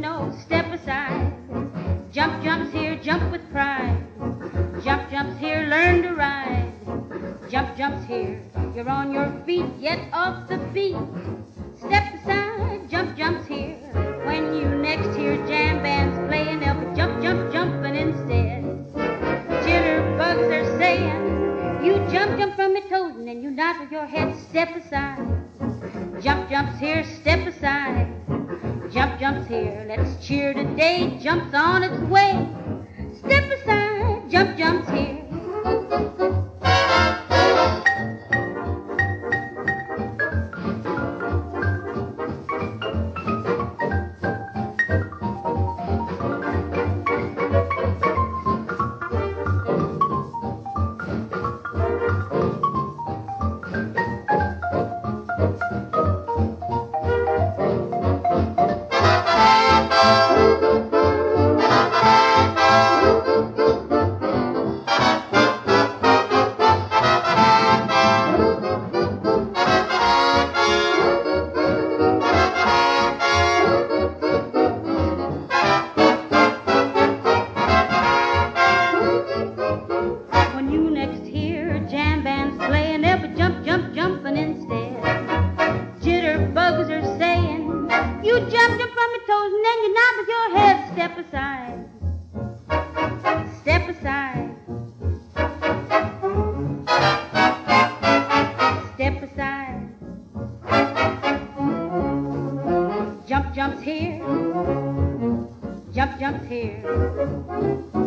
know, step aside. Jump jumps here, jump with pride. Jump jumps here, learn to ride. Jump jumps here, you're on your feet, get off the feet. Step aside, jump jumps here. When you next hear jam bands playing, they'll be jumping instead. Jitterbugs are saying, you jump from your toes and then you nod with your head. Step aside, jump jumps here, step aside. Jump jumps here, let's cheer today. Jumps on its way. Step aside, jump jumps here. Jumping instead. Jitterbugs are saying, you jump from your toes and then you nod with your head. Step aside, step aside, step aside. Jump jumps here, jump jumps here.